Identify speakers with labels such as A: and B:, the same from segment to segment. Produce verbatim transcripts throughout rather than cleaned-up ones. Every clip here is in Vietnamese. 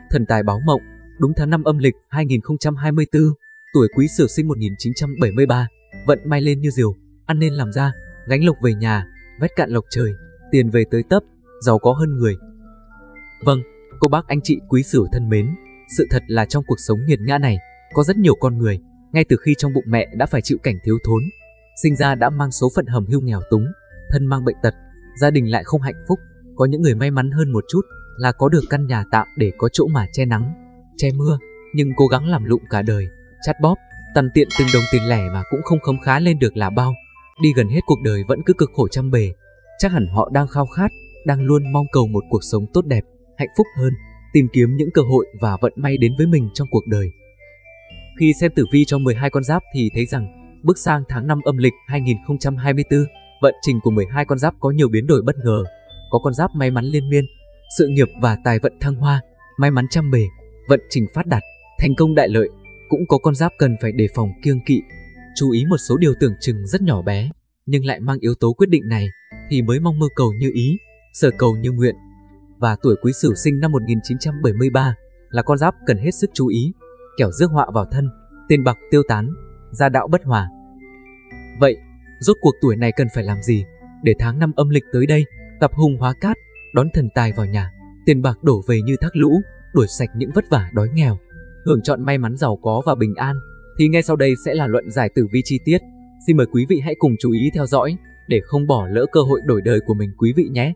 A: Thần tài báo mộng, đúng tháng năm âm lịch hai nghìn không trăm hai mươi tư, tuổi Quý Sửu sinh một nghìn chín trăm bảy mươi ba, vận may lên như diều, ăn nên làm ra, gánh lộc về nhà, vét cạn lộc trời, tiền về tới tấp, giàu có hơn người. Vâng, cô bác anh chị Quý Sửu thân mến, sự thật là trong cuộc sống nghiệt ngã này, có rất nhiều con người, ngay từ khi trong bụng mẹ đã phải chịu cảnh thiếu thốn, sinh ra đã mang số phận hầm hưu nghèo túng, thân mang bệnh tật, gia đình lại không hạnh phúc. Có những người may mắn hơn một chút là có được căn nhà tạm để có chỗ mà che nắng, che mưa, nhưng cố gắng làm lụng cả đời, chát bóp, tằn tiện từng đồng tiền lẻ mà cũng không khấm khá lên được là bao. Đi gần hết cuộc đời vẫn cứ cực khổ trăm bề. Chắc hẳn họ đang khao khát, đang luôn mong cầu một cuộc sống tốt đẹp, hạnh phúc hơn, tìm kiếm những cơ hội và vận may đến với mình trong cuộc đời. Khi xem tử vi cho mười hai con giáp thì thấy rằng bước sang tháng năm âm lịch hai nghìn không trăm hai mươi tư, vận trình của mười hai con giáp có nhiều biến đổi bất ngờ. Có con giáp may mắn liên miên, sự nghiệp và tài vận thăng hoa, may mắn trăm bề, vận trình phát đạt, thành công đại lợi. Cũng có con giáp cần phải đề phòng kiêng kỵ, chú ý một số điều tưởng chừng rất nhỏ bé, nhưng lại mang yếu tố quyết định này thì mới mong mơ cầu như ý, sở cầu như nguyện. Và tuổi Quý Sửu sinh năm một nghìn chín trăm bảy mươi ba là con giáp cần hết sức chú ý, kẻo rước họa vào thân, tiền bạc tiêu tán, gia đạo bất hòa. Vậy, rốt cuộc tuổi này cần phải làm gì để tháng năm âm lịch tới đây tập hùng hóa cát, đón thần tài vào nhà, tiền bạc đổ về như thác lũ, đuổi sạch những vất vả đói nghèo, hưởng trọn may mắn giàu có và bình an? Thì ngay sau đây sẽ là luận giải tử vi chi tiết. Xin mời quý vị hãy cùng chú ý theo dõi để không bỏ lỡ cơ hội đổi đời của mình quý vị nhé.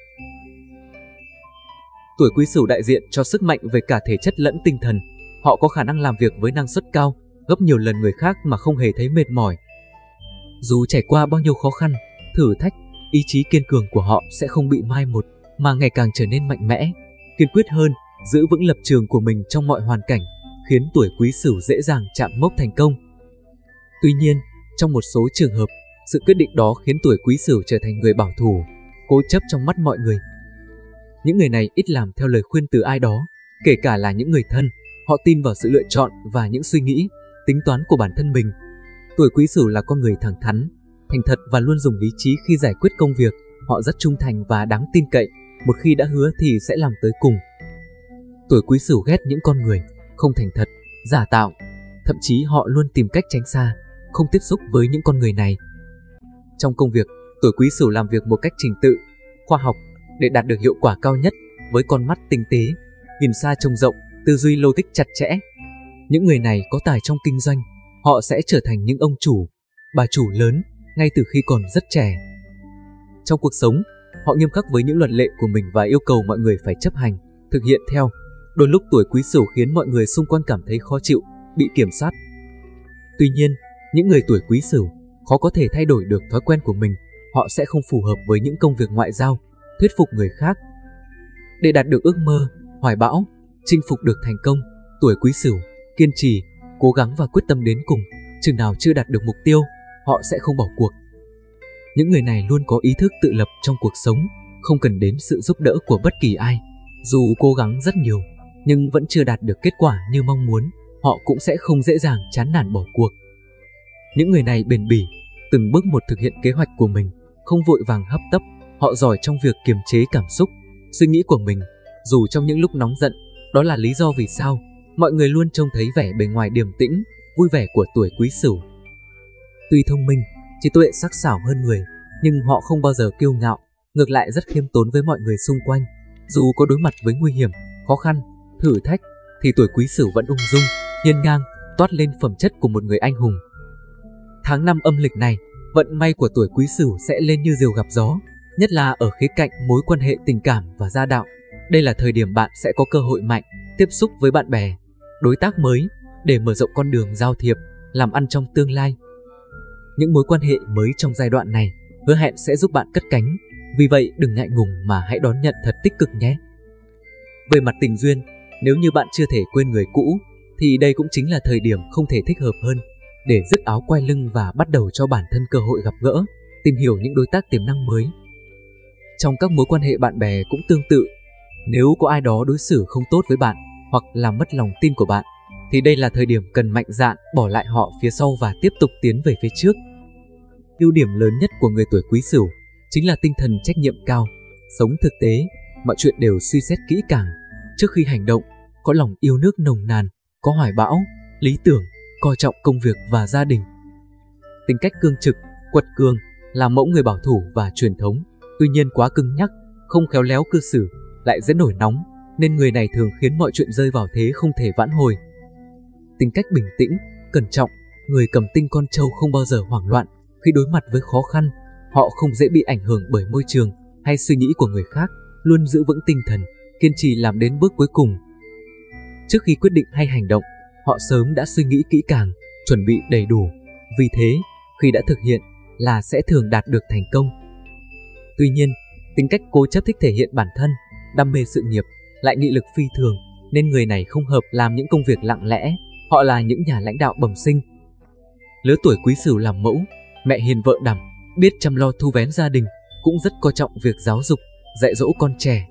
A: Tuổi Quý Sửu đại diện cho sức mạnh về cả thể chất lẫn tinh thần. Họ có khả năng làm việc với năng suất cao, gấp nhiều lần người khác mà không hề thấy mệt mỏi. Dù trải qua bao nhiêu khó khăn, thử thách, ý chí kiên cường của họ sẽ không bị mai một, mà ngày càng trở nên mạnh mẽ, kiên quyết hơn, giữ vững lập trường của mình trong mọi hoàn cảnh, khiến tuổi Quý Sửu dễ dàng chạm mốc thành công. Tuy nhiên, trong một số trường hợp, sự quyết định đó khiến tuổi Quý Sửu trở thành người bảo thủ, cố chấp trong mắt mọi người. Những người này ít làm theo lời khuyên từ ai đó, kể cả là những người thân. Họ tin vào sự lựa chọn và những suy nghĩ, tính toán của bản thân mình. Tuổi Quý Sửu là con người thẳng thắn, thành thật và luôn dùng lý trí khi giải quyết công việc. Họ rất trung thành và đáng tin cậy, một khi đã hứa thì sẽ làm tới cùng. Tuổi Quý Sửu ghét những con người không thành thật, giả tạo, thậm chí họ luôn tìm cách tránh xa, không tiếp xúc với những con người này. Trong công việc, tuổi Quý Sửu làm việc một cách trình tự, khoa học để đạt được hiệu quả cao nhất, với con mắt tinh tế, nhìn xa trông rộng, tư duy logic chặt chẽ. Những người này có tài trong kinh doanh, họ sẽ trở thành những ông chủ, bà chủ lớn ngay từ khi còn rất trẻ. Trong cuộc sống, họ nghiêm khắc với những luật lệ của mình và yêu cầu mọi người phải chấp hành, thực hiện theo. Đôi lúc tuổi Quý Sửu khiến mọi người xung quanh cảm thấy khó chịu, bị kiểm soát. Tuy nhiên, những người tuổi Quý Sửu khó có thể thay đổi được thói quen của mình. Họ sẽ không phù hợp với những công việc ngoại giao, thuyết phục người khác. Để đạt được ước mơ, hoài bão, chinh phục được thành công, tuổi Quý Sửu kiên trì, cố gắng và quyết tâm đến cùng. Chừng nào chưa đạt được mục tiêu, họ sẽ không bỏ cuộc. Những người này luôn có ý thức tự lập trong cuộc sống, không cần đến sự giúp đỡ của bất kỳ ai. Dù cố gắng rất nhiều, nhưng vẫn chưa đạt được kết quả như mong muốn, họ cũng sẽ không dễ dàng chán nản bỏ cuộc. Những người này bền bỉ, từng bước một thực hiện kế hoạch của mình, không vội vàng hấp tấp. Họ giỏi trong việc kiềm chế cảm xúc, suy nghĩ của mình, dù trong những lúc nóng giận. Đó là lý do vì sao mọi người luôn trông thấy vẻ bề ngoài điềm tĩnh, vui vẻ của tuổi Quý Sửu. Tuy thông minh, trí tuệ sắc sảo hơn người, nhưng họ không bao giờ kiêu ngạo, ngược lại rất khiêm tốn với mọi người xung quanh. Dù có đối mặt với nguy hiểm, khó khăn, thử thách, thì tuổi Quý Sửu vẫn ung dung, hiên ngang, toát lên phẩm chất của một người anh hùng. Tháng năm âm lịch này, vận may của tuổi Quý Sửu sẽ lên như diều gặp gió, nhất là ở khía cạnh mối quan hệ tình cảm và gia đạo. Đây là thời điểm bạn sẽ có cơ hội mạnh, tiếp xúc với bạn bè, đối tác mới để mở rộng con đường giao thiệp, làm ăn trong tương lai. Những mối quan hệ mới trong giai đoạn này hứa hẹn sẽ giúp bạn cất cánh, vì vậy đừng ngại ngùng mà hãy đón nhận thật tích cực nhé. Về mặt tình duyên, nếu như bạn chưa thể quên người cũ, thì đây cũng chính là thời điểm không thể thích hợp hơn để dứt áo quay lưng và bắt đầu cho bản thân cơ hội gặp gỡ, tìm hiểu những đối tác tiềm năng mới. Trong các mối quan hệ bạn bè cũng tương tự, nếu có ai đó đối xử không tốt với bạn hoặc làm mất lòng tin của bạn, thì đây là thời điểm cần mạnh dạn bỏ lại họ phía sau và tiếp tục tiến về phía trước. Ưu điểm lớn nhất của người tuổi Quý Sửu chính là tinh thần trách nhiệm cao, sống thực tế, mọi chuyện đều suy xét kỹ càng trước khi hành động, có lòng yêu nước nồng nàn, có hoài bão, lý tưởng, coi trọng công việc và gia đình. Tính cách cương trực, quật cường, là mẫu người bảo thủ và truyền thống, tuy nhiên quá cứng nhắc, không khéo léo cư xử, lại dễ nổi nóng, nên người này thường khiến mọi chuyện rơi vào thế không thể vãn hồi. Tính cách bình tĩnh, cẩn trọng, người cầm tinh con trâu không bao giờ hoảng loạn khi đối mặt với khó khăn. Họ không dễ bị ảnh hưởng bởi môi trường hay suy nghĩ của người khác, luôn giữ vững tinh thần, kiên trì làm đến bước cuối cùng. Trước khi quyết định hay hành động, họ sớm đã suy nghĩ kỹ càng, chuẩn bị đầy đủ. Vì thế, khi đã thực hiện là sẽ thường đạt được thành công. Tuy nhiên, tính cách cố chấp thích thể hiện bản thân, đam mê sự nghiệp, lại nghị lực phi thường, nên người này không hợp làm những công việc lặng lẽ. Họ là những nhà lãnh đạo bẩm sinh. Lứa tuổi Quý Sửu làm mẫu, mẹ hiền vợ đảm, biết chăm lo thu vén gia đình, cũng rất coi trọng việc giáo dục, dạy dỗ con trẻ.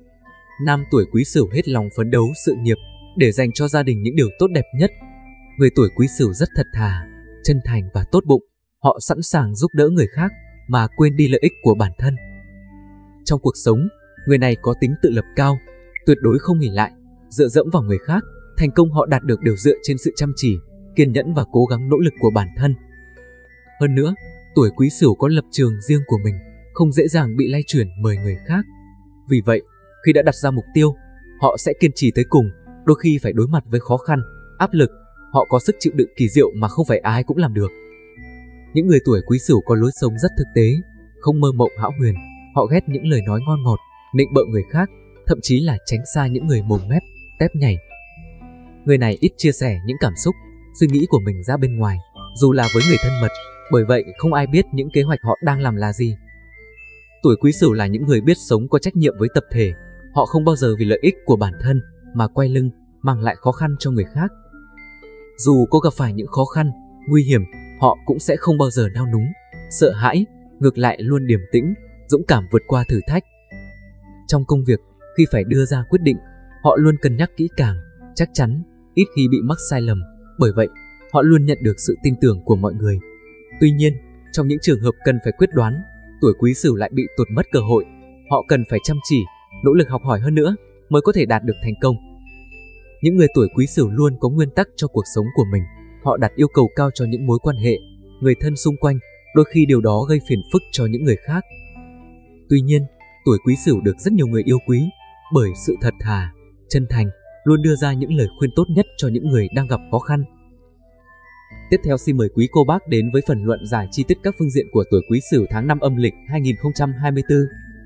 A: Nam tuổi Quý Sửu hết lòng phấn đấu sự nghiệp để dành cho gia đình những điều tốt đẹp nhất. Người tuổi Quý Sửu rất thật thà, chân thành và tốt bụng. Họ sẵn sàng giúp đỡ người khác mà quên đi lợi ích của bản thân. Trong cuộc sống, người này có tính tự lập cao, tuyệt đối không nghỉ lại, dựa dẫm vào người khác. Thành công họ đạt được đều dựa trên sự chăm chỉ, kiên nhẫn và cố gắng nỗ lực của bản thân. Hơn nữa, tuổi Quý Sửu có lập trường riêng của mình, không dễ dàng bị lay chuyển bởi người khác. Vì vậy, khi đã đặt ra mục tiêu, họ sẽ kiên trì tới cùng, đôi khi phải đối mặt với khó khăn, áp lực. Họ có sức chịu đựng kỳ diệu mà không phải ai cũng làm được. Những người tuổi Quý Sửu có lối sống rất thực tế, không mơ mộng hão huyền. Họ ghét những lời nói ngon ngọt, nịnh bợ người khác, thậm chí là tránh xa những người mồm mép, tép nhảy. Người này ít chia sẻ những cảm xúc, suy nghĩ của mình ra bên ngoài, dù là với người thân mật, bởi vậy không ai biết những kế hoạch họ đang làm là gì. Tuổi Quý Sửu là những người biết sống có trách nhiệm với tập thể. Họ không bao giờ vì lợi ích của bản thân mà quay lưng, mang lại khó khăn cho người khác. Dù có gặp phải những khó khăn, nguy hiểm, họ cũng sẽ không bao giờ nao núng, sợ hãi, ngược lại luôn điềm tĩnh, dũng cảm vượt qua thử thách. Trong công việc, khi phải đưa ra quyết định, họ luôn cân nhắc kỹ càng, chắc chắn, ít khi bị mắc sai lầm. Bởi vậy, họ luôn nhận được sự tin tưởng của mọi người. Tuy nhiên, trong những trường hợp cần phải quyết đoán, tuổi Quý Sửu lại bị tuột mất cơ hội. Họ cần phải chăm chỉ, nỗ lực học hỏi hơn nữa mới có thể đạt được thành công. Những người tuổi Quý Sửu luôn có nguyên tắc cho cuộc sống của mình. Họ đặt yêu cầu cao cho những mối quan hệ, người thân xung quanh, đôi khi điều đó gây phiền phức cho những người khác. Tuy nhiên, tuổi Quý Sửu được rất nhiều người yêu quý bởi sự thật thà, chân thành, luôn đưa ra những lời khuyên tốt nhất cho những người đang gặp khó khăn. Tiếp theo xin mời quý cô bác đến với phần luận giải chi tiết các phương diện của tuổi Quý Sửu tháng năm âm lịch hai nghìn không trăm hai mươi tư.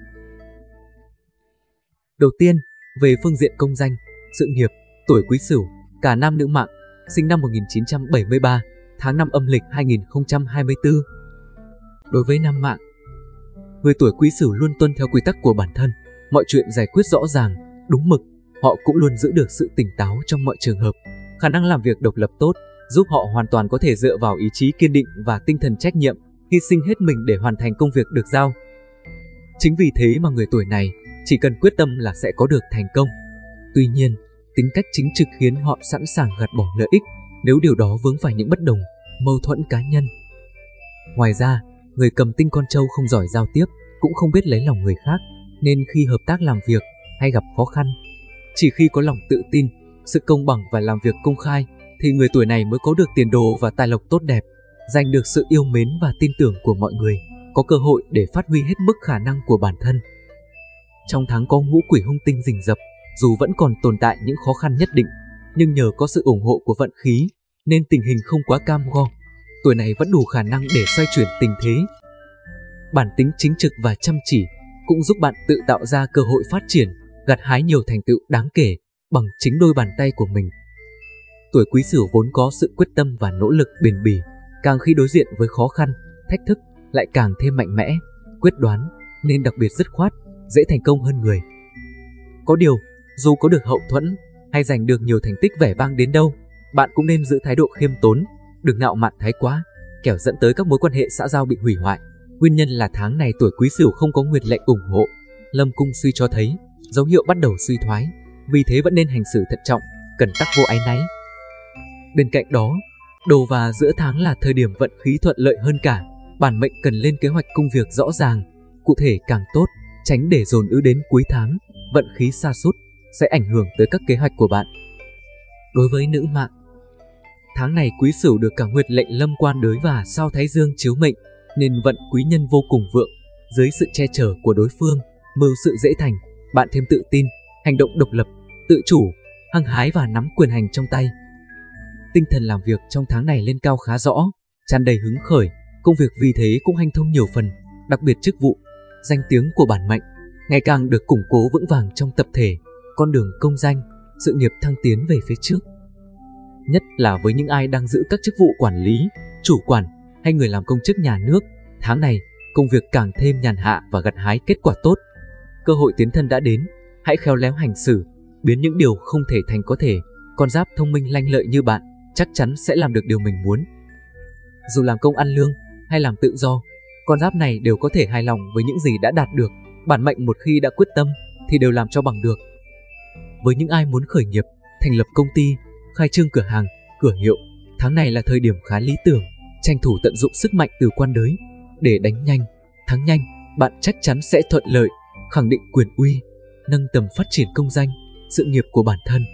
A: Đầu tiên, về phương diện công danh, sự nghiệp, tuổi Quý Sửu, cả nam nữ mạng, sinh năm một nghìn chín trăm bảy mươi ba, tháng năm âm lịch hai nghìn không trăm hai mươi tư. Đối với nam mạng, người tuổi Quý Sửu luôn tuân theo quy tắc của bản thân, mọi chuyện giải quyết rõ ràng, đúng mực. Họ cũng luôn giữ được sự tỉnh táo trong mọi trường hợp, khả năng làm việc độc lập tốt, giúp họ hoàn toàn có thể dựa vào ý chí kiên định và tinh thần trách nhiệm, hy sinh hết mình để hoàn thành công việc được giao. Chính vì thế mà người tuổi này chỉ cần quyết tâm là sẽ có được thành công. Tuy nhiên, tính cách chính trực khiến họ sẵn sàng gạt bỏ lợi ích nếu điều đó vướng phải những bất đồng, mâu thuẫn cá nhân. Ngoài ra, người cầm tinh con trâu không giỏi giao tiếp, cũng không biết lấy lòng người khác, nên khi hợp tác làm việc hay gặp khó khăn, chỉ khi có lòng tự tin, sự công bằng và làm việc công khai thì người tuổi này mới có được tiền đồ và tài lộc tốt đẹp, giành được sự yêu mến và tin tưởng của mọi người, có cơ hội để phát huy hết mức khả năng của bản thân. Trong tháng có ngũ quỷ hung tinh rình rập, dù vẫn còn tồn tại những khó khăn nhất định, nhưng nhờ có sự ủng hộ của vận khí nên tình hình không quá cam go. Tuổi này vẫn đủ khả năng để xoay chuyển tình thế. Bản tính chính trực và chăm chỉ cũng giúp bạn tự tạo ra cơ hội phát triển, gặt hái nhiều thành tựu đáng kể bằng chính đôi bàn tay của mình. Tuổi Quý Sửu vốn có sự quyết tâm và nỗ lực bền bỉ, càng khi đối diện với khó khăn, thách thức lại càng thêm mạnh mẽ, quyết đoán, nên đặc biệt dứt khoát, dễ thành công hơn người. Có điều, dù có được hậu thuẫn hay giành được nhiều thành tích vẻ vang đến đâu, bạn cũng nên giữ thái độ khiêm tốn, đừng ngạo mạn thái quá, kẻo dẫn tới các mối quan hệ xã giao bị hủy hoại. Nguyên nhân là tháng này tuổi Quý Sửu không có nguyệt lệnh ủng hộ. Lâm cung suy cho thấy dấu hiệu bắt đầu suy thoái, vì thế vẫn nên hành xử thận trọng, cẩn tắc vô áy náy. Bên cạnh đó, đầu và giữa tháng là thời điểm vận khí thuận lợi hơn cả. Bản mệnh cần lên kế hoạch công việc rõ ràng, cụ thể càng tốt, tránh để dồn ứ đến cuối tháng, vận khí sa sút, sẽ ảnh hưởng tới các kế hoạch của bạn. Đối với nữ mạng, tháng này Quý Sửu được cả Nguyệt Lệnh Lâm Quan Đới và sao Thái Dương chiếu mệnh, nên vận quý nhân vô cùng vượng. Dưới sự che chở của đối phương, mưu sự dễ thành, bạn thêm tự tin, hành động độc lập, tự chủ, hăng hái và nắm quyền hành trong tay. Tinh thần làm việc trong tháng này lên cao khá rõ, tràn đầy hứng khởi, công việc vì thế cũng hanh thông nhiều phần, đặc biệt chức vụ, danh tiếng của bản mệnh ngày càng được củng cố vững vàng trong tập thể, con đường công danh, sự nghiệp thăng tiến về phía trước. Nhất là với những ai đang giữ các chức vụ quản lý, chủ quản hay người làm công chức nhà nước, tháng này công việc càng thêm nhàn hạ và gặt hái kết quả tốt. Cơ hội tiến thân đã đến, hãy khéo léo hành xử, biến những điều không thể thành có thể. Con giáp thông minh lanh lợi như bạn chắc chắn sẽ làm được điều mình muốn. Dù làm công ăn lương hay làm tự do, con giáp này đều có thể hài lòng với những gì đã đạt được. Bản mệnh một khi đã quyết tâm thì đều làm cho bằng được. Với những ai muốn khởi nghiệp, thành lập công ty, khai trương cửa hàng, cửa hiệu, tháng này là thời điểm khá lý tưởng, tranh thủ tận dụng sức mạnh từ quan đới để đánh nhanh, thắng nhanh. Bạn chắc chắn sẽ thuận lợi, khẳng định quyền uy, nâng tầm phát triển công danh, sự nghiệp của bản thân.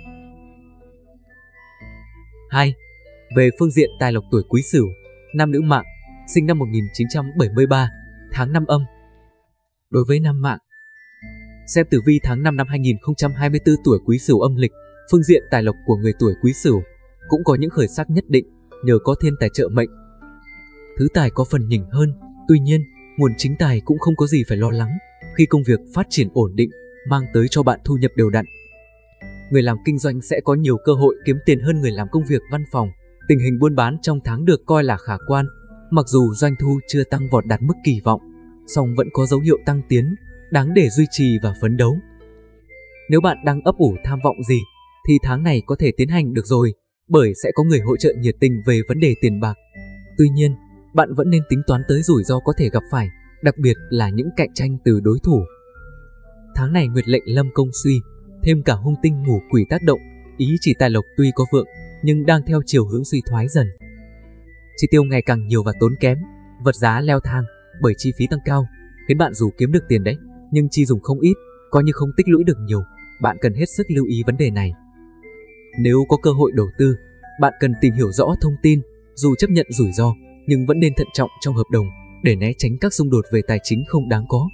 A: hai. Về phương diện tài lộc tuổi Quý Sửu, nam nữ mạng, sinh năm một nghìn chín trăm bảy mươi ba, tháng năm âm. Đối với nam mạng, xem tử vi tháng năm năm hai nghìn không trăm hai mươi tư tuổi Quý Sửu âm lịch, phương diện tài lộc của người tuổi Quý Sửu cũng có những khởi sắc nhất định nhờ có thiên tài trợ mệnh. Thứ tài có phần nhỉnh hơn, tuy nhiên, nguồn chính tài cũng không có gì phải lo lắng khi công việc phát triển ổn định, mang tới cho bạn thu nhập đều đặn. Người làm kinh doanh sẽ có nhiều cơ hội kiếm tiền hơn người làm công việc văn phòng. Tình hình buôn bán trong tháng được coi là khả quan, mặc dù doanh thu chưa tăng vọt đạt mức kỳ vọng, song vẫn có dấu hiệu tăng tiến, đáng để duy trì và phấn đấu. Nếu bạn đang ấp ủ tham vọng gì, thì tháng này có thể tiến hành được rồi, bởi sẽ có người hỗ trợ nhiệt tình về vấn đề tiền bạc. Tuy nhiên, bạn vẫn nên tính toán tới rủi ro có thể gặp phải, đặc biệt là những cạnh tranh từ đối thủ. Tháng này Nguyệt Lệnh Lâm công suy, thêm cả hung tinh ngũ quỷ tác động, ý chỉ tài lộc tuy có vượng, nhưng đang theo chiều hướng suy thoái dần. Chi tiêu ngày càng nhiều và tốn kém, vật giá leo thang bởi chi phí tăng cao, khiến bạn dù kiếm được tiền đấy, nhưng chi dùng không ít, coi như không tích lũy được nhiều. Bạn cần hết sức lưu ý vấn đề này. Nếu có cơ hội đầu tư, bạn cần tìm hiểu rõ thông tin, dù chấp nhận rủi ro, nhưng vẫn nên thận trọng trong hợp đồng để né tránh các xung đột về tài chính không đáng có.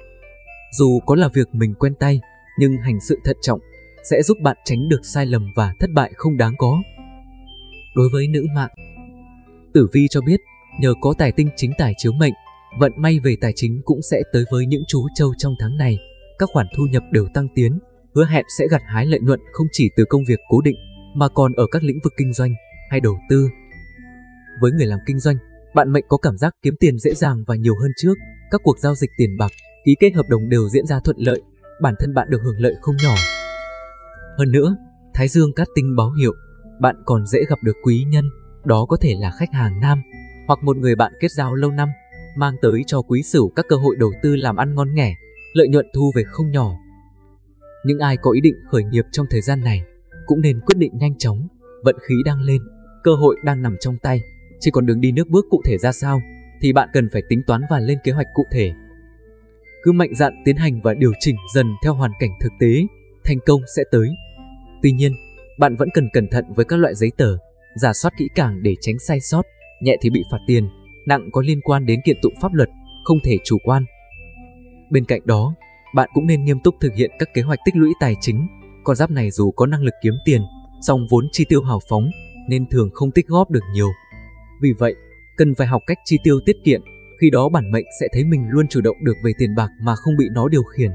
A: Dù có là việc mình quen tay, nhưng hành sự thận trọng sẽ giúp bạn tránh được sai lầm và thất bại không đáng có. Đối với nữ mạng, tử vi cho biết nhờ có tài tinh chính tài chiếu mệnh, vận may về tài chính cũng sẽ tới với những chú trâu trong tháng này. Các khoản thu nhập đều tăng tiến, hứa hẹn sẽ gặt hái lợi nhuận không chỉ từ công việc cố định mà còn ở các lĩnh vực kinh doanh hay đầu tư. Với người làm kinh doanh, bạn mệnh có cảm giác kiếm tiền dễ dàng và nhiều hơn trước. Các cuộc giao dịch tiền bạc, ký kết hợp đồng đều diễn ra thuận lợi, bản thân bạn được hưởng lợi không nhỏ. Hơn nữa, Thái Dương cát tinh báo hiệu bạn còn dễ gặp được quý nhân, đó có thể là khách hàng nam hoặc một người bạn kết giao lâu năm, mang tới cho Quý Sửu các cơ hội đầu tư làm ăn ngon nghẻ, lợi nhuận thu về không nhỏ. Những ai có ý định khởi nghiệp trong thời gian này cũng nên quyết định nhanh chóng, vận khí đang lên, cơ hội đang nằm trong tay, chỉ còn đường đi nước bước cụ thể ra sao thì bạn cần phải tính toán và lên kế hoạch cụ thể. Cứ mạnh dạn tiến hành và điều chỉnh dần theo hoàn cảnh thực tế, thành công sẽ tới. Tuy nhiên, bạn vẫn cần cẩn thận với các loại giấy tờ, rà soát kỹ càng để tránh sai sót, nhẹ thì bị phạt tiền, nặng có liên quan đến kiện tụng pháp luật, không thể chủ quan. Bên cạnh đó, bạn cũng nên nghiêm túc thực hiện các kế hoạch tích lũy tài chính. Con giáp này dù có năng lực kiếm tiền, song vốn chi tiêu hào phóng nên thường không tích góp được nhiều. Vì vậy, cần phải học cách chi tiêu tiết kiệm, khi đó bản mệnh sẽ thấy mình luôn chủ động được về tiền bạc mà không bị nó điều khiển.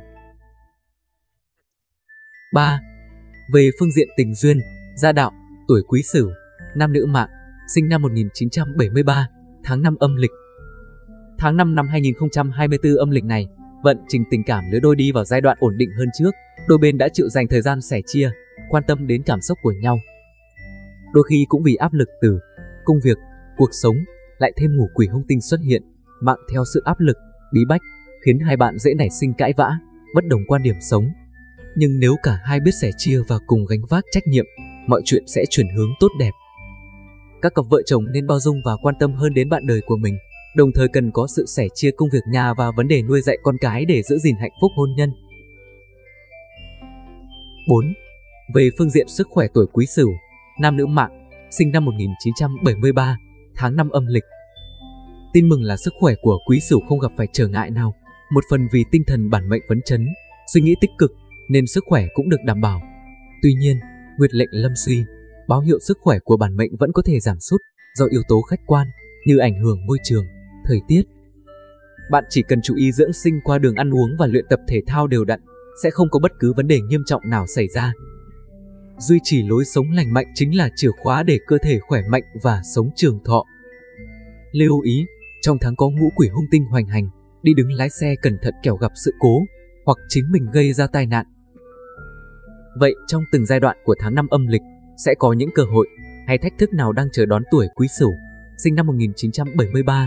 A: ba. Về phương diện tình duyên, gia đạo, tuổi Quý Sửu, nam nữ mạng, sinh năm một nghìn chín trăm bảy mươi ba, tháng năm âm lịch. Tháng năm năm hai nghìn không trăm hai mươi tư âm lịch này, vận trình tình cảm lứa đôi đi vào giai đoạn ổn định hơn trước, đôi bên đã chịu dành thời gian sẻ chia, quan tâm đến cảm xúc của nhau. Đôi khi cũng vì áp lực từ công việc, cuộc sống, lại thêm ngũ quỷ hung tinh xuất hiện, mang theo sự áp lực, bí bách, khiến hai bạn dễ nảy sinh cãi vã, bất đồng quan điểm sống. Nhưng nếu cả hai biết sẻ chia và cùng gánh vác trách nhiệm, mọi chuyện sẽ chuyển hướng tốt đẹp. Các cặp vợ chồng nên bao dung và quan tâm hơn đến bạn đời của mình, đồng thời cần có sự sẻ chia công việc nhà và vấn đề nuôi dạy con cái để giữ gìn hạnh phúc hôn nhân. bốn. Về phương diện sức khỏe tuổi Quý Sửu, nam nữ mạng, sinh năm một nghìn chín trăm bảy mươi ba, tháng năm âm lịch. Tin mừng là sức khỏe của Quý Sửu không gặp phải trở ngại nào, một phần vì tinh thần bản mệnh phấn chấn, suy nghĩ tích cực nên sức khỏe cũng được đảm bảo. Tuy nhiên, nguyệt lệnh lâm suy, báo hiệu sức khỏe của bản mệnh vẫn có thể giảm sút do yếu tố khách quan như ảnh hưởng môi trường, thời tiết. Bạn chỉ cần chú ý dưỡng sinh qua đường ăn uống và luyện tập thể thao đều đặn, sẽ không có bất cứ vấn đề nghiêm trọng nào xảy ra. Duy trì lối sống lành mạnh chính là chìa khóa để cơ thể khỏe mạnh và sống trường thọ. Lưu ý, trong tháng có ngũ quỷ hung tinh hoành hành, đi đứng lái xe cẩn thận kẻo gặp sự cố hoặc chính mình gây ra tai nạn. Vậy trong từng giai đoạn của tháng năm âm lịch sẽ có những cơ hội hay thách thức nào đang chờ đón tuổi Quý Sửu, sinh năm một nghìn chín trăm bảy mươi ba?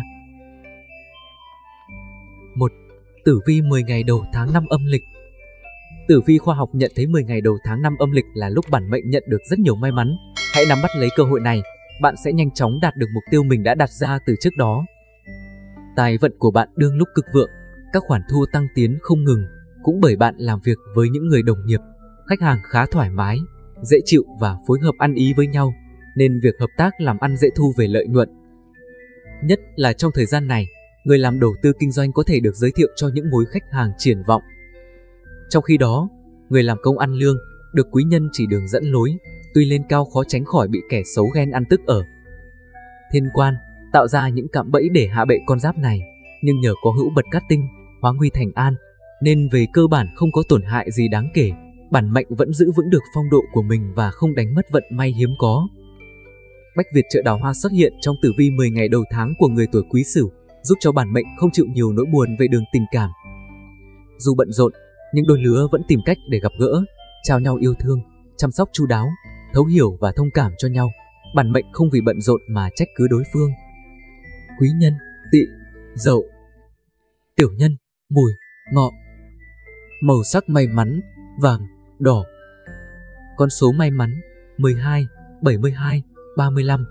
A: một. Tử vi mười ngày đầu tháng năm âm lịch. Tử vi khoa học nhận thấy mười ngày đầu tháng năm âm lịch là lúc bản mệnh nhận được rất nhiều may mắn. Hãy nắm bắt lấy cơ hội này, bạn sẽ nhanh chóng đạt được mục tiêu mình đã đặt ra từ trước đó. Tài vận của bạn đương lúc cực vượng, các khoản thu tăng tiến không ngừng, cũng bởi bạn làm việc với những người đồng nghiệp, khách hàng khá thoải mái, dễ chịu và phối hợp ăn ý với nhau, nên việc hợp tác làm ăn dễ thu về lợi nhuận. Nhất là trong thời gian này, người làm đầu tư kinh doanh có thể được giới thiệu cho những mối khách hàng triển vọng. Trong khi đó, người làm công ăn lương được quý nhân chỉ đường dẫn lối, tuy lên cao khó tránh khỏi bị kẻ xấu ghen ăn tức ở. Thiên quan tạo ra những cạm bẫy để hạ bệ con giáp này, nhưng nhờ có hữu bật cát tinh, hóa nguy thành an, nên về cơ bản không có tổn hại gì đáng kể. Bản mệnh vẫn giữ vững được phong độ của mình và không đánh mất vận may hiếm có. Bách Việt trợ đào hoa xuất hiện trong tử vi mười ngày đầu tháng của người tuổi Quý Sửu, giúp cho bản mệnh không chịu nhiều nỗi buồn về đường tình cảm. Dù bận rộn, nhưng đôi lứa vẫn tìm cách để gặp gỡ, trao nhau yêu thương, chăm sóc chu đáo, thấu hiểu và thông cảm cho nhau. Bản mệnh không vì bận rộn mà trách cứ đối phương. Quý nhân, Tỵ, Dậu. Tiểu nhân, Mùi, Ngọ. Màu sắc may mắn, vàng, đỏ. Con số may mắn, mười hai, bảy mươi hai, ba mươi lăm.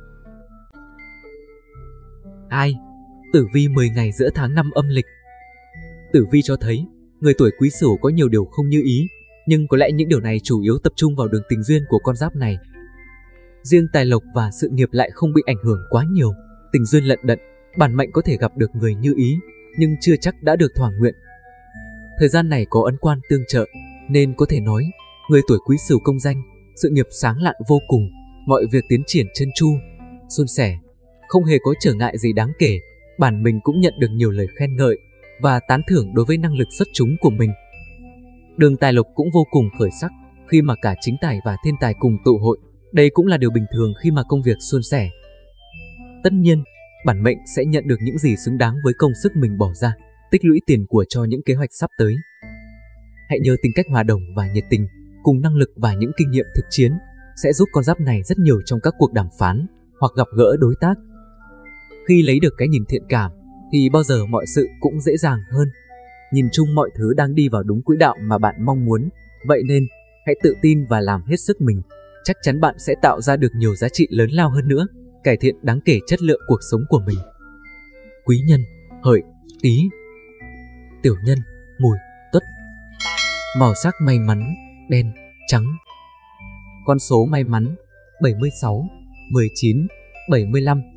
A: hai. Tử vi mười ngày giữa tháng năm âm lịch. Tử vi cho thấy, người tuổi Quý Sửu có nhiều điều không như ý, nhưng có lẽ những điều này chủ yếu tập trung vào đường tình duyên của con giáp này. Riêng tài lộc và sự nghiệp lại không bị ảnh hưởng quá nhiều. Tình duyên lận đận, bản mệnh có thể gặp được người như ý, nhưng chưa chắc đã được thỏa nguyện. Thời gian này có ấn quan tương trợ, nên có thể nói, người tuổi Quý Sửu công danh, sự nghiệp sáng lạn vô cùng, mọi việc tiến triển trơn tru, suôn sẻ, không hề có trở ngại gì đáng kể. Bản mình cũng nhận được nhiều lời khen ngợi và tán thưởng đối với năng lực xuất chúng của mình. Đường tài lộc cũng vô cùng khởi sắc khi mà cả chính tài và thiên tài cùng tụ hội. Đây cũng là điều bình thường khi mà công việc suôn sẻ. Tất nhiên, bản mệnh sẽ nhận được những gì xứng đáng với công sức mình bỏ ra, tích lũy tiền của cho những kế hoạch sắp tới. Hãy nhớ tính cách hòa đồng và nhiệt tình, cùng năng lực và những kinh nghiệm thực chiến sẽ giúp con giáp này rất nhiều trong các cuộc đàm phán hoặc gặp gỡ đối tác. Khi lấy được cái nhìn thiện cảm thì bao giờ mọi sự cũng dễ dàng hơn. Nhìn chung mọi thứ đang đi vào đúng quỹ đạo mà bạn mong muốn, vậy nên hãy tự tin và làm hết sức mình. Chắc chắn bạn sẽ tạo ra được nhiều giá trị lớn lao hơn nữa, cải thiện đáng kể chất lượng cuộc sống của mình. Quý nhân, Hợi, Tý. Tiểu nhân, Mùi, Tuất. Màu sắc may mắn, đen, trắng. Con số may mắn, bảy mươi sáu, mười chín, bảy mươi lăm.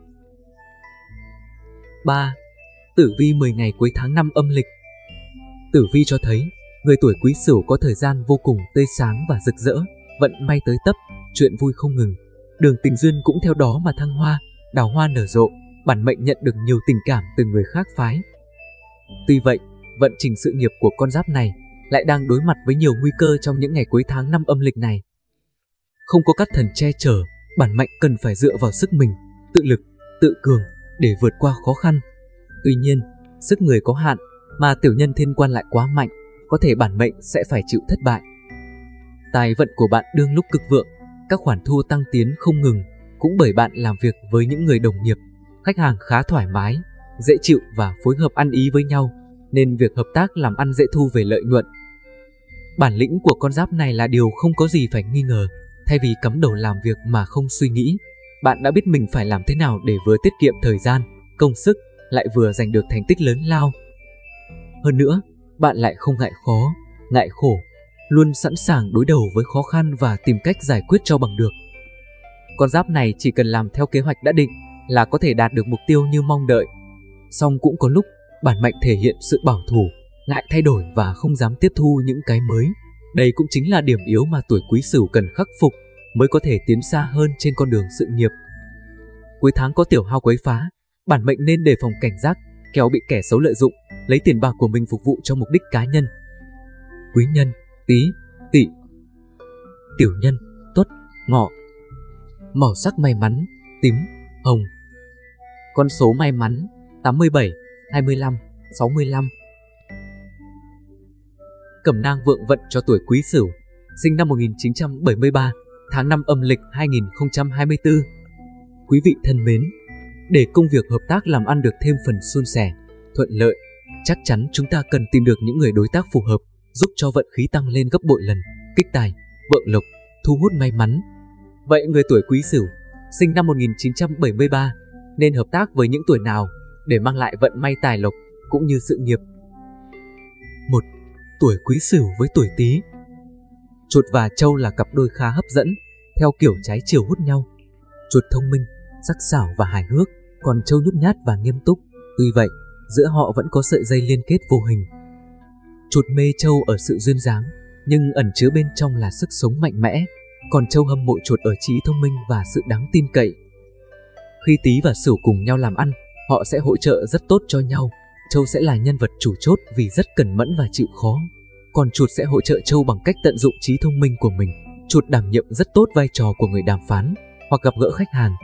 A: ba. Tử vi mười ngày cuối tháng năm âm lịch. Tử vi cho thấy, người tuổi Quý Sửu có thời gian vô cùng tươi sáng và rực rỡ, vận may tới tấp, chuyện vui không ngừng. Đường tình duyên cũng theo đó mà thăng hoa, đào hoa nở rộ, bản mệnh nhận được nhiều tình cảm từ người khác phái. Tuy vậy, vận trình sự nghiệp của con giáp này lại đang đối mặt với nhiều nguy cơ trong những ngày cuối tháng năm âm lịch này. Không có các thần che chở, bản mệnh cần phải dựa vào sức mình, tự lực, tự cường để vượt qua khó khăn. Tuy nhiên, sức người có hạn, mà tiểu nhân thiên quan lại quá mạnh, có thể bản mệnh sẽ phải chịu thất bại. Tài vận của bạn đương lúc cực vượng, các khoản thu tăng tiến không ngừng, cũng bởi bạn làm việc với những người đồng nghiệp, khách hàng khá thoải mái, dễ chịu và phối hợp ăn ý với nhau, nên việc hợp tác làm ăn dễ thu về lợi nhuận. Bản lĩnh của con giáp này là điều không có gì phải nghi ngờ. Thay vì cắm đầu làm việc mà không suy nghĩ, bạn đã biết mình phải làm thế nào để vừa tiết kiệm thời gian, công sức, lại vừa giành được thành tích lớn lao. Hơn nữa, bạn lại không ngại khó, ngại khổ, luôn sẵn sàng đối đầu với khó khăn và tìm cách giải quyết cho bằng được. Con giáp này chỉ cần làm theo kế hoạch đã định là có thể đạt được mục tiêu như mong đợi. Song cũng có lúc bản mệnh thể hiện sự bảo thủ, ngại thay đổi và không dám tiếp thu những cái mới. Đây cũng chính là điểm yếu mà tuổi Quý Sửu cần khắc phục mới có thể tiến xa hơn trên con đường sự nghiệp. Cuối tháng có tiểu hao quấy phá, bản mệnh nên đề phòng cảnh giác, kẻo bị kẻ xấu lợi dụng, lấy tiền bạc của mình phục vụ cho mục đích cá nhân. Quý nhân: Tý, Tỵ. Tiểu nhân: Tuất, Ngọ. Màu sắc may mắn: tím, hồng. Con số may mắn: tám mươi bảy, hai mươi lăm, sáu mươi lăm. Cẩm nang vượng vận cho tuổi Quý Sửu, sinh năm một nghìn chín trăm bảy mươi ba, tháng năm âm lịch hai nghìn không trăm hai mươi tư. Quý vị thân mến, để công việc hợp tác làm ăn được thêm phần suôn sẻ, thuận lợi, chắc chắn chúng ta cần tìm được những người đối tác phù hợp, giúp cho vận khí tăng lên gấp bội lần, kích tài, vượng lộc, thu hút may mắn. Vậy người tuổi Quý Sửu, sinh năm một nghìn chín trăm bảy mươi ba, nên hợp tác với những tuổi nào để mang lại vận may tài lộc cũng như sự nghiệp? một. Tuổi Quý Sửu với tuổi Tý. Chuột và trâu là cặp đôi khá hấp dẫn, theo kiểu trái chiều hút nhau. Chuột thông minh, sắc sảo và hài hước, còn trâu nhút nhát và nghiêm túc. Tuy vậy, giữa họ vẫn có sợi dây liên kết vô hình. Chuột mê trâu ở sự duyên dáng, nhưng ẩn chứa bên trong là sức sống mạnh mẽ, còn trâu hâm mộ chuột ở trí thông minh và sự đáng tin cậy. Khi Tý và Sửu cùng nhau làm ăn, họ sẽ hỗ trợ rất tốt cho nhau. Trâu sẽ là nhân vật chủ chốt vì rất cẩn mẫn và chịu khó, còn chuột sẽ hỗ trợ trâu bằng cách tận dụng trí thông minh của mình. Chuột đảm nhiệm rất tốt vai trò của người đàm phán hoặc gặp gỡ khách hàng.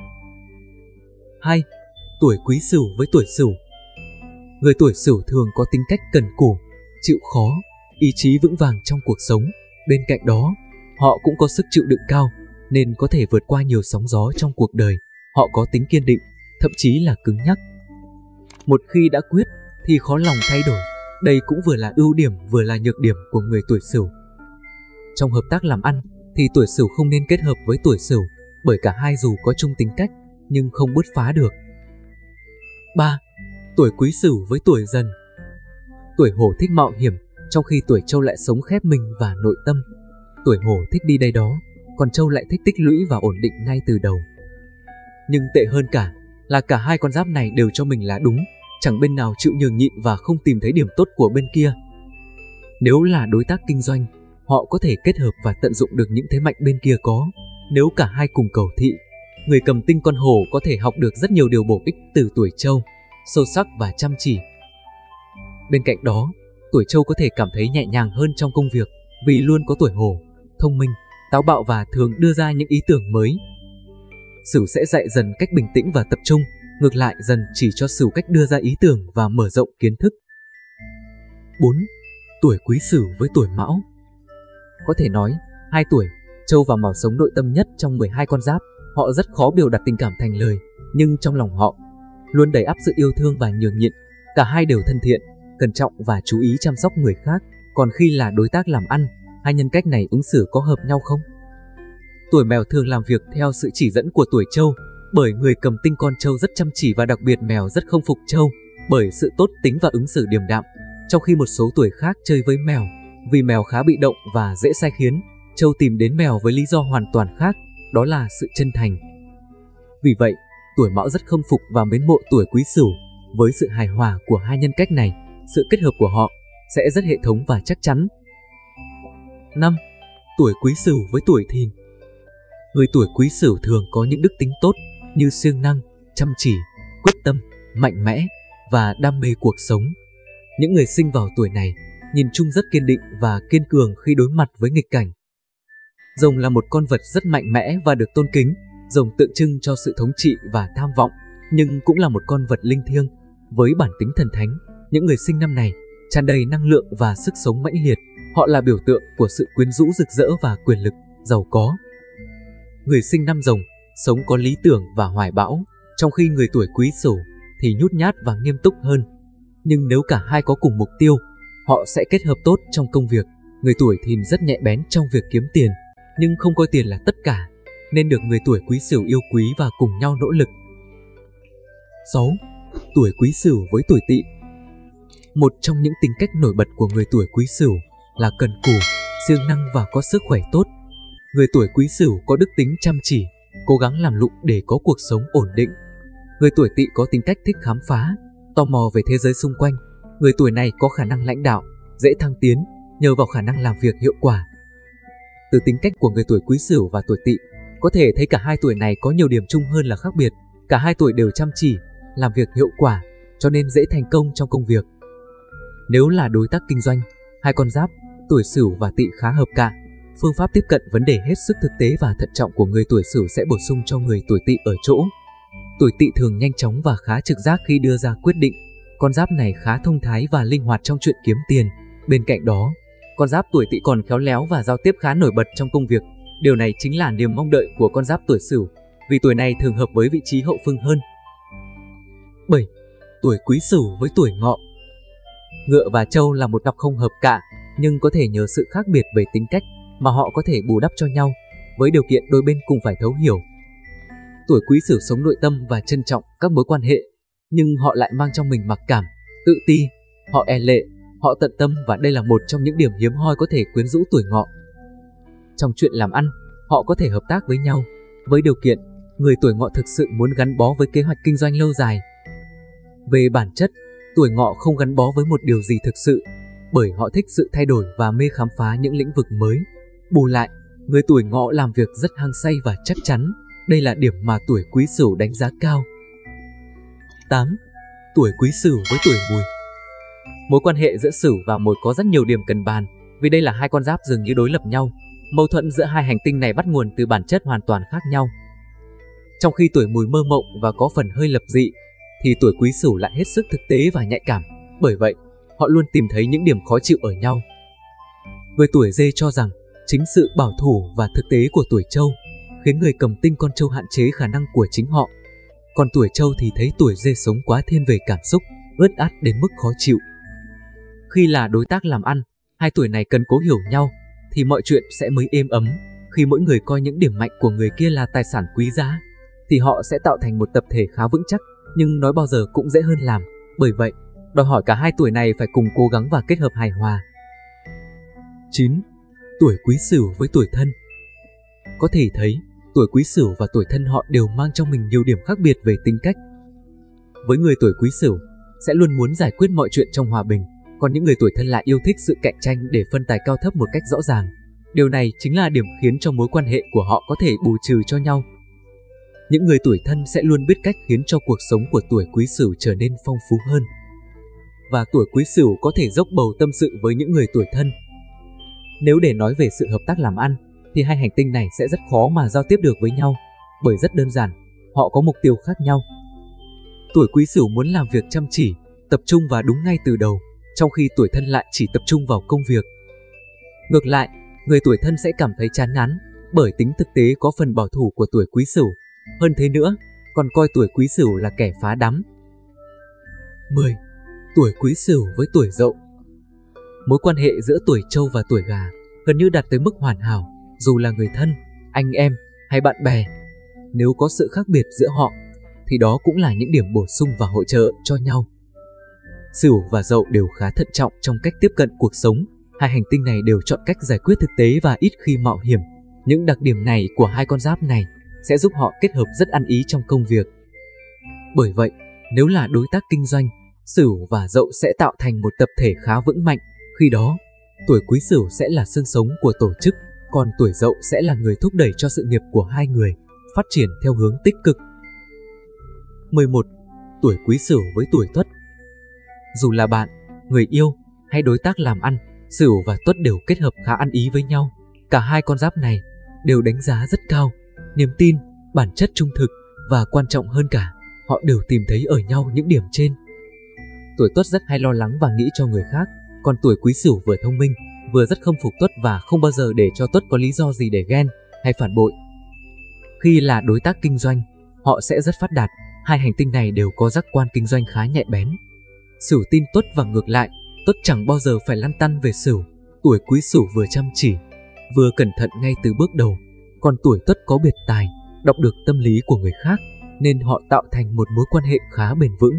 A: hai. Tuổi Quý Sửu với tuổi Sửu. Người tuổi Sửu thường có tính cách cần cù, chịu khó, ý chí vững vàng trong cuộc sống. Bên cạnh đó, họ cũng có sức chịu đựng cao, nên có thể vượt qua nhiều sóng gió trong cuộc đời. Họ có tính kiên định, thậm chí là cứng nhắc. Một khi đã quyết thì khó lòng thay đổi. Đây cũng vừa là ưu điểm vừa là nhược điểm của người tuổi Sửu. Trong hợp tác làm ăn thì tuổi Sửu không nên kết hợp với tuổi Sửu, bởi cả hai dù có chung tính cách nhưng không bứt phá được. ba. Tuổi Quý Sửu với tuổi Dần. Tuổi Hổ thích mạo hiểm, trong khi tuổi Trâu lại sống khép mình và nội tâm. Tuổi Hổ thích đi đây đó, còn Trâu lại thích tích lũy và ổn định ngay từ đầu. Nhưng tệ hơn cả là cả hai con giáp này đều cho mình là đúng, chẳng bên nào chịu nhường nhịn và không tìm thấy điểm tốt của bên kia. Nếu là đối tác kinh doanh, họ có thể kết hợp và tận dụng được những thế mạnh bên kia có. Nếu cả hai cùng cầu thị, người cầm tinh con hổ có thể học được rất nhiều điều bổ ích từ tuổi Trâu, sâu sắc và chăm chỉ. Bên cạnh đó, tuổi Trâu có thể cảm thấy nhẹ nhàng hơn trong công việc vì luôn có tuổi Hổ, thông minh, táo bạo và thường đưa ra những ý tưởng mới. Sửu sẽ dạy Dần cách bình tĩnh và tập trung, ngược lại Dần chỉ cho Sửu cách đưa ra ý tưởng và mở rộng kiến thức. bốn. Tuổi Quý Sửu với tuổi Mão. Có thể nói, hai tuổi, Trâu và Mão sống nội tâm nhất trong mười hai con giáp. Họ rất khó biểu đạt tình cảm thành lời, nhưng trong lòng họ luôn đầy ắp sự yêu thương và nhường nhịn. Cả hai đều thân thiện, cẩn trọng và chú ý chăm sóc người khác. Còn khi là đối tác làm ăn, hai nhân cách này ứng xử có hợp nhau không? Tuổi Mèo thường làm việc theo sự chỉ dẫn của tuổi Trâu, bởi người cầm tinh con Trâu rất chăm chỉ và đặc biệt Mèo rất không phục Trâu bởi sự tốt tính và ứng xử điềm đạm. Trong khi một số tuổi khác chơi với Mèo, vì Mèo khá bị động và dễ sai khiến, Trâu tìm đến Mèo với lý do hoàn toàn khác, đó là sự chân thành. Vì vậy, tuổi Mão rất khâm phục và mến mộ tuổi Quý Sửu. Với sự hài hòa của hai nhân cách này, sự kết hợp của họ sẽ rất hệ thống và chắc chắn. năm. Tuổi Quý Sửu với tuổi Thìn. Người tuổi Quý Sửu thường có những đức tính tốt như siêng năng, chăm chỉ, quyết tâm, mạnh mẽ và đam mê cuộc sống. Những người sinh vào tuổi này nhìn chung rất kiên định và kiên cường khi đối mặt với nghịch cảnh. Rồng là một con vật rất mạnh mẽ và được tôn kính. Rồng tượng trưng cho sự thống trị và tham vọng, nhưng cũng là một con vật linh thiêng với bản tính thần thánh. Những người sinh năm này tràn đầy năng lượng và sức sống mãnh liệt. Họ là biểu tượng của sự quyến rũ rực rỡ và quyền lực, giàu có. Người sinh năm Rồng sống có lý tưởng và hoài bão, trong khi người tuổi Quý Sửu thì nhút nhát và nghiêm túc hơn. Nhưng nếu cả hai có cùng mục tiêu, họ sẽ kết hợp tốt trong công việc. Người tuổi Thìn rất nhạy bén trong việc kiếm tiền, nhưng không coi tiền là tất cả, nên được người tuổi Quý Sửu yêu quý và cùng nhau nỗ lực. sáu. Tuổi Quý Sửu với tuổi Tỵ. Một trong những tính cách nổi bật của người tuổi Quý Sửu là cần cù, siêng năng và có sức khỏe tốt. Người tuổi Quý Sửu có đức tính chăm chỉ, cố gắng làm lụng để có cuộc sống ổn định. Người tuổi Tỵ có tính cách thích khám phá, tò mò về thế giới xung quanh. Người tuổi này có khả năng lãnh đạo, dễ thăng tiến nhờ vào khả năng làm việc hiệu quả. Từ tính cách của người tuổi Quý Sửu và tuổi Tỵ, có thể thấy cả hai tuổi này có nhiều điểm chung hơn là khác biệt. Cả hai tuổi đều chăm chỉ, làm việc hiệu quả, cho nên dễ thành công trong công việc. Nếu là đối tác kinh doanh, hai con giáp tuổi Sửu và Tỵ khá hợp cả. Phương pháp tiếp cận vấn đề hết sức thực tế và thận trọng của người tuổi Sửu sẽ bổ sung cho người tuổi Tỵ ở chỗ tuổi Tỵ thường nhanh chóng và khá trực giác khi đưa ra quyết định. Con giáp này khá thông thái và linh hoạt trong chuyện kiếm tiền. Bên cạnh đó, con giáp tuổi Tỵ còn khéo léo và giao tiếp khá nổi bật trong công việc. Điều này chính là niềm mong đợi của con giáp tuổi Sửu, vì tuổi này thường hợp với vị trí hậu phương hơn. bảy. Tuổi Quý Sửu với tuổi Ngọ. Ngựa và trâu là một cặp không hợp cả, nhưng có thể nhờ sự khác biệt về tính cách mà họ có thể bù đắp cho nhau, với điều kiện đôi bên cùng phải thấu hiểu. Tuổi Quý Sửu sống nội tâm và trân trọng các mối quan hệ, nhưng họ lại mang trong mình mặc cảm, tự ti, họ e lệ, họ tận tâm và đây là một trong những điểm hiếm hoi có thể quyến rũ tuổi Ngọ. Trong chuyện làm ăn, họ có thể hợp tác với nhau, với điều kiện người tuổi Ngọ thực sự muốn gắn bó với kế hoạch kinh doanh lâu dài. Về bản chất, tuổi Ngọ không gắn bó với một điều gì thực sự, bởi họ thích sự thay đổi và mê khám phá những lĩnh vực mới. Bù lại, người tuổi Ngọ làm việc rất hăng say và chắc chắn, đây là điểm mà tuổi Quý Sửu đánh giá cao. tám. Tuổi Quý Sửu với tuổi Mùi. Mối quan hệ giữa Sửu và Mùi có rất nhiều điểm cần bàn, vì đây là hai con giáp dường như đối lập nhau. Mâu thuẫn giữa hai hành tinh này bắt nguồn từ bản chất hoàn toàn khác nhau. Trong khi tuổi Mùi mơ mộng và có phần hơi lập dị, thì tuổi Quý Sửu lại hết sức thực tế và nhạy cảm. Bởi vậy, họ luôn tìm thấy những điểm khó chịu ở nhau. Người tuổi Dê cho rằng chính sự bảo thủ và thực tế của tuổi Trâu khiến người cầm tinh con trâu hạn chế khả năng của chính họ. Còn tuổi Trâu thì thấy tuổi Dê sống quá thiên về cảm xúc, ướt át đến mức khó chịu. Khi là đối tác làm ăn, hai tuổi này cần cố hiểu nhau, thì mọi chuyện sẽ mới êm ấm. Khi mỗi người coi những điểm mạnh của người kia là tài sản quý giá, thì họ sẽ tạo thành một tập thể khá vững chắc, nhưng nói bao giờ cũng dễ hơn làm. Bởi vậy, đòi hỏi cả hai tuổi này phải cùng cố gắng và kết hợp hài hòa. chín. Tuổi Quý Sửu với tuổi Thân. Có thể thấy, tuổi Quý Sửu và tuổi Thân họ đều mang trong mình nhiều điểm khác biệt về tính cách. Với người tuổi Quý Sửu, sẽ luôn muốn giải quyết mọi chuyện trong hòa bình, còn những người tuổi Thân lại yêu thích sự cạnh tranh để phân tài cao thấp một cách rõ ràng. Điều này chính là điểm khiến cho mối quan hệ của họ có thể bù trừ cho nhau. Những người tuổi Thân sẽ luôn biết cách khiến cho cuộc sống của tuổi Quý Sửu trở nên phong phú hơn. Và tuổi Quý Sửu có thể dốc bầu tâm sự với những người tuổi Thân. Nếu để nói về sự hợp tác làm ăn, thì hai hành tinh này sẽ rất khó mà giao tiếp được với nhau, bởi rất đơn giản, họ có mục tiêu khác nhau. Tuổi Quý Sửu muốn làm việc chăm chỉ, tập trung và đúng ngay từ đầu, trong khi tuổi Thân lại chỉ tập trung vào công việc. Ngược lại, người tuổi Thân sẽ cảm thấy chán ngán, bởi tính thực tế có phần bảo thủ của tuổi Quý Sửu. Hơn thế nữa, còn coi tuổi Quý Sửu là kẻ phá đám. mười. Tuổi Quý Sửu với tuổi Dậu. Mối quan hệ giữa tuổi Trâu và tuổi Gà gần như đạt tới mức hoàn hảo, dù là người thân, anh em hay bạn bè. Nếu có sự khác biệt giữa họ, thì đó cũng là những điểm bổ sung và hỗ trợ cho nhau. Sửu và Dậu đều khá thận trọng trong cách tiếp cận cuộc sống. Hai hành tinh này đều chọn cách giải quyết thực tế và ít khi mạo hiểm. Những đặc điểm này của hai con giáp này sẽ giúp họ kết hợp rất ăn ý trong công việc. Bởi vậy, nếu là đối tác kinh doanh, Sửu và Dậu sẽ tạo thành một tập thể khá vững mạnh. Khi đó, tuổi Quý Sửu sẽ là xương sống của tổ chức, còn tuổi Dậu sẽ là người thúc đẩy cho sự nghiệp của hai người phát triển theo hướng tích cực. mười một. Tuổi Quý Sửu với tuổi Tuất. Dù là bạn, người yêu hay đối tác làm ăn, Sửu và Tuất đều kết hợp khá ăn ý với nhau. Cả hai con giáp này đều đánh giá rất cao niềm tin, bản chất trung thực và quan trọng hơn cả, họ đều tìm thấy ở nhau những điểm trên. Tuổi Tuất rất hay lo lắng và nghĩ cho người khác, còn tuổi Quý Sửu vừa thông minh, vừa rất khâm phục Tuất và không bao giờ để cho Tuất có lý do gì để ghen hay phản bội. Khi là đối tác kinh doanh, họ sẽ rất phát đạt, hai hành tinh này đều có giác quan kinh doanh khá nhạy bén. Sửu tin Tuất và ngược lại, Tuất chẳng bao giờ phải lăn tăn về Sửu. Tuổi Quý Sửu vừa chăm chỉ, vừa cẩn thận ngay từ bước đầu, còn tuổi Tuất có biệt tài, đọc được tâm lý của người khác, nên họ tạo thành một mối quan hệ khá bền vững.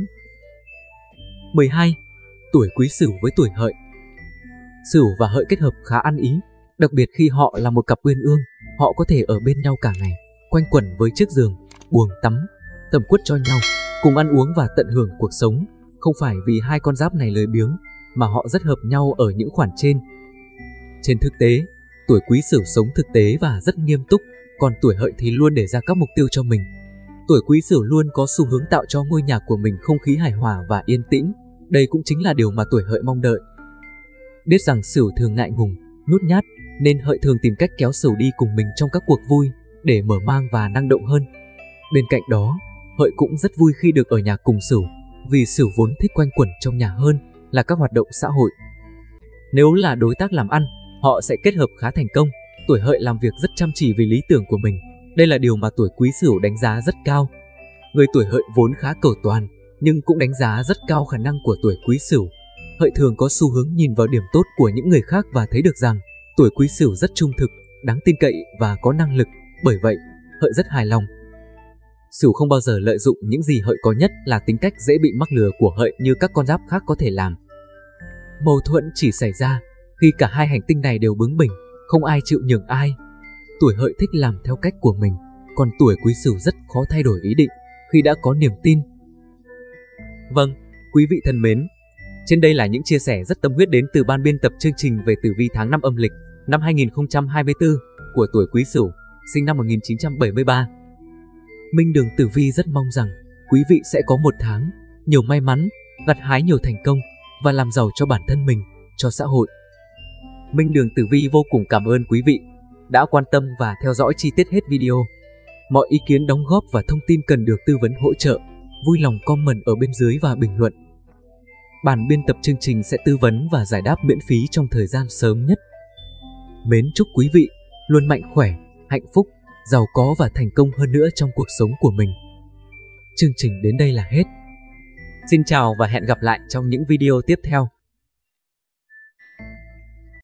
A: mười hai. Tuổi Quý Sửu với tuổi Hợi. Sửu và Hợi kết hợp khá ăn ý, Đặc biệt khi họ là một cặp uyên ương, họ có thể ở bên nhau cả ngày, quanh quẩn với chiếc giường, buồng tắm, tẩm quất cho nhau, cùng ăn uống và tận hưởng cuộc sống. Không phải vì hai con giáp này lười biếng, mà họ rất hợp nhau ở những khoản trên. Trên thực tế, tuổi Quý Sửu sống thực tế và rất nghiêm túc, còn tuổi Hợi thì luôn để ra các mục tiêu cho mình. Tuổi Quý Sửu luôn có xu hướng tạo cho ngôi nhà của mình không khí hài hòa và yên tĩnh. Đây cũng chính là điều mà tuổi Hợi mong đợi. Biết rằng Sửu thường ngại ngùng, nhút nhát, nên Hợi thường tìm cách kéo Sửu đi cùng mình trong các cuộc vui để mở mang và năng động hơn. Bên cạnh đó, Hợi cũng rất vui khi được ở nhà cùng Sửu, vì Sửu vốn thích quanh quẩn trong nhà hơn là các hoạt động xã hội. Nếu là đối tác làm ăn, họ sẽ kết hợp khá thành công. Tuổi Hợi làm việc rất chăm chỉ vì lý tưởng của mình. Đây là điều mà tuổi Quý Sửu đánh giá rất cao. Người tuổi Hợi vốn khá cầu toàn, nhưng cũng đánh giá rất cao khả năng của tuổi Quý Sửu. Hợi thường có xu hướng nhìn vào điểm tốt của những người khác và thấy được rằng tuổi Quý Sửu rất trung thực, đáng tin cậy và có năng lực. Bởi vậy, Hợi rất hài lòng. Sửu không bao giờ lợi dụng những gì Hợi có, nhất là tính cách dễ bị mắc lừa của Hợi như các con giáp khác có thể làm. Mâu thuẫn chỉ xảy ra khi cả hai hành tinh này đều bướng bỉnh, không ai chịu nhường ai. Tuổi Hợi thích làm theo cách của mình, còn tuổi Quý Sửu rất khó thay đổi ý định khi đã có niềm tin. Vâng, quý vị thân mến, trên đây là những chia sẻ rất tâm huyết đến từ ban biên tập chương trình về tử vi tháng năm âm lịch năm hai nghìn không trăm hai mươi tư của tuổi Quý Sửu, sinh năm một nghìn chín trăm bảy mươi ba. Minh Đường Tử Vi rất mong rằng quý vị sẽ có một tháng nhiều may mắn, gặt hái nhiều thành công và làm giàu cho bản thân mình, cho xã hội. Minh Đường Tử Vi vô cùng cảm ơn quý vị đã quan tâm và theo dõi chi tiết hết video. Mọi ý kiến đóng góp và thông tin cần được tư vấn hỗ trợ, vui lòng comment ở bên dưới và bình luận. Ban biên tập chương trình sẽ tư vấn và giải đáp miễn phí trong thời gian sớm nhất. Mến chúc quý vị luôn mạnh khỏe, hạnh phúc, giàu có và thành công hơn nữa trong cuộc sống của mình. Chương trình đến đây là hết. Xin chào và hẹn gặp lại trong những video tiếp theo.